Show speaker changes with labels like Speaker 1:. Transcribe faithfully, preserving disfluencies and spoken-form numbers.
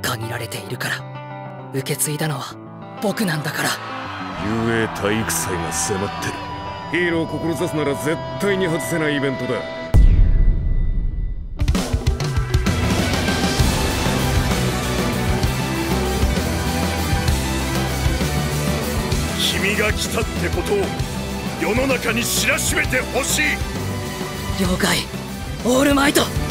Speaker 1: 限られているから。受け継いだのは僕なんだから。
Speaker 2: 雄英体育祭が迫ってる。ヒーローを志すなら絶対に外せないイベントだ。
Speaker 3: 君が来たってことを世の中に知らしめてほしい。
Speaker 1: 了解、オールマイト。